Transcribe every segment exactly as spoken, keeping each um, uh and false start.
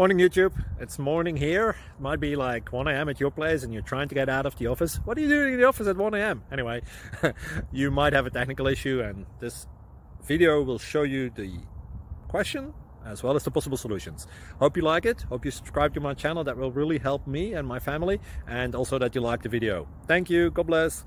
Morning YouTube, it's morning here. It might be like one A M at your place and you're trying to get out of the office. What are you doing in the office at one A M? Anyway, you might have a technical issue and this video will show you the question as well as the possible solutions. Hope you like it, hope you subscribe to my channel. That will really help me and my family, and also that you like the video. Thank you, God bless.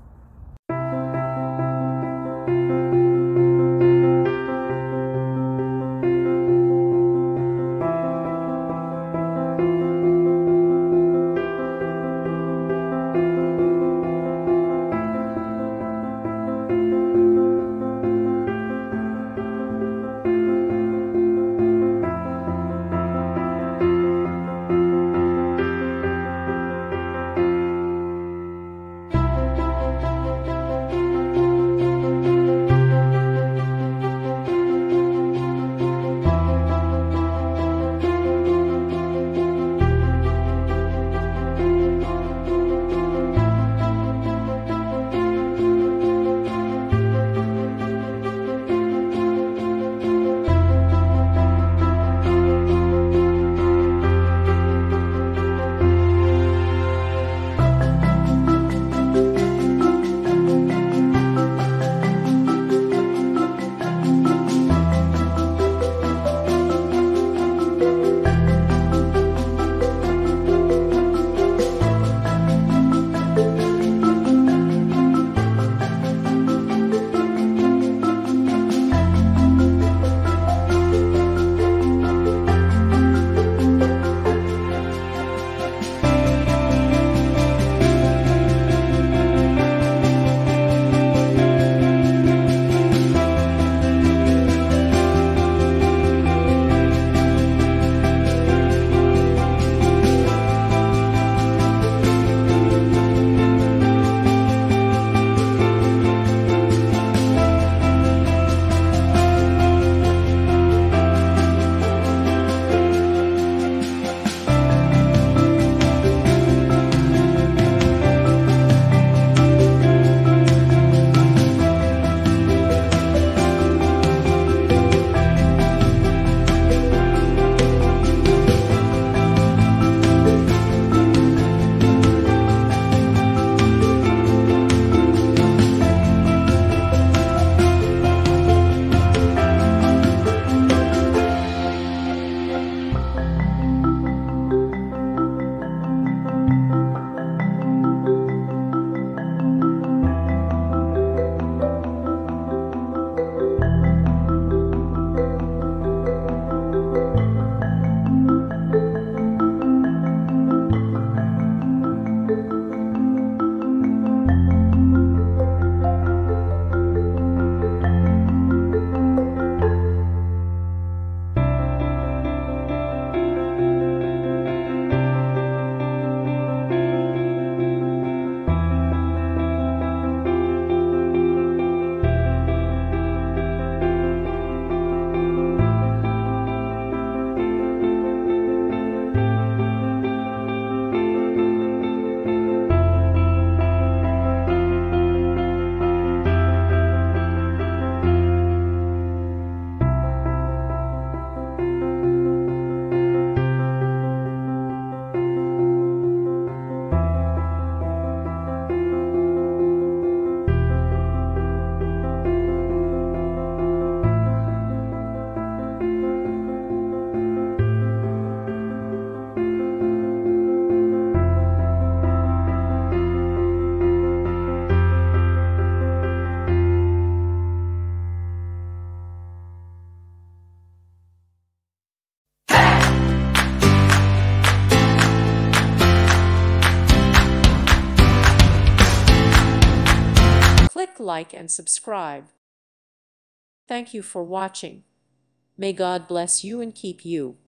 Click like and subscribe. Thank you for watching. May God bless you and keep you.